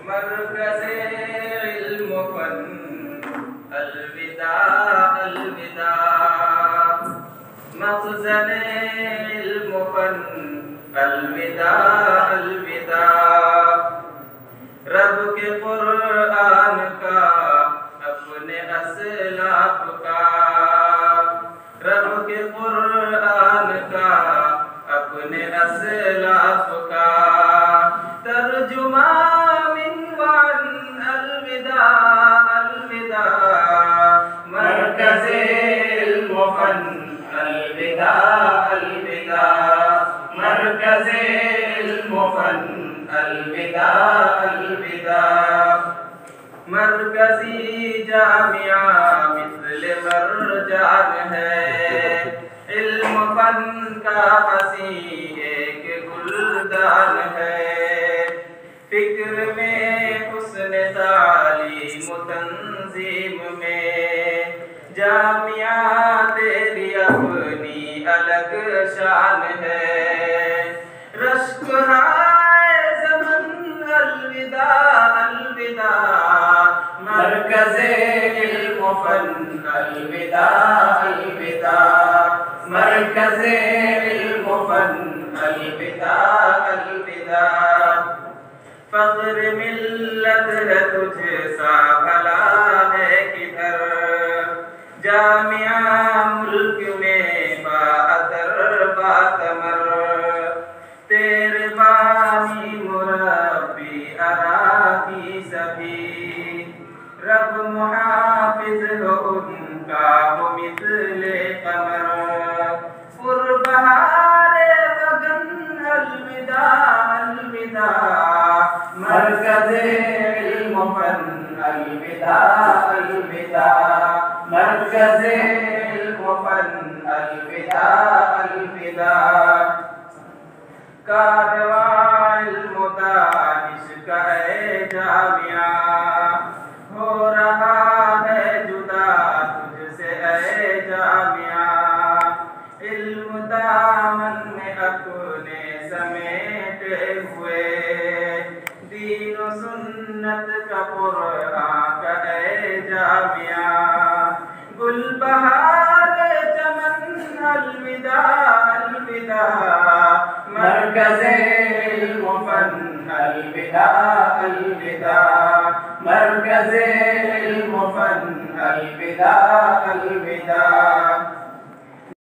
मरकज़े इल्म फन अलविदा अलविदा, मखज़ने इल्म फन अलविदा अलविदा। रब के कुरआन का अपने असलाफ का, रब के कुरआन का अपने असलाफ का तर्जुमा मिन वन अलविदा अलविदा। मरकज़े इल्म फन अलविदा अलविदा, मरकज़े इल्म फन अलविदा अलविदा। मरकज़ी जामिया मिस्ल मरजान है, इल्म फन का हसी एक गुलदान है। फिक्र में हुस्न तालीम तंजीम में जामिया तेरी अपनी अलग शान है। रश्क अलविदा अलविदा, मरकज़े इल्म फन अलविदा अलविदा, मरकज़े इल्म फन अलविदा अलविदा। फ़ख्र मिल्लत है तुझसा भला है किधर, जामिया मुल्क में बाअतर बातमर। तेरे बानी मुरब्बी अराकी सभी, रब मुहाफिज हो उनका हो मिस्ले कमर। पुरबहारे गगन अलविदा अलविदा, मरकज़े इल्म फन अलविदा अलविदा, मरकज़े इल्म फन अलविदा अलविदा। कारवां इल्म दानिश का है जामिया, हो रहा है जुदा तुझसे है जामिया। इल्म दामन में अपने समेटे हुए, दीन व सुन्नत का कुरआन का है जामिया। गुलबहार चमन अलविदा अलविदा, मरकज़े इल्म फन अलविदा अलविदा, मरकज़े इल्म फन अलविदा अलविदा।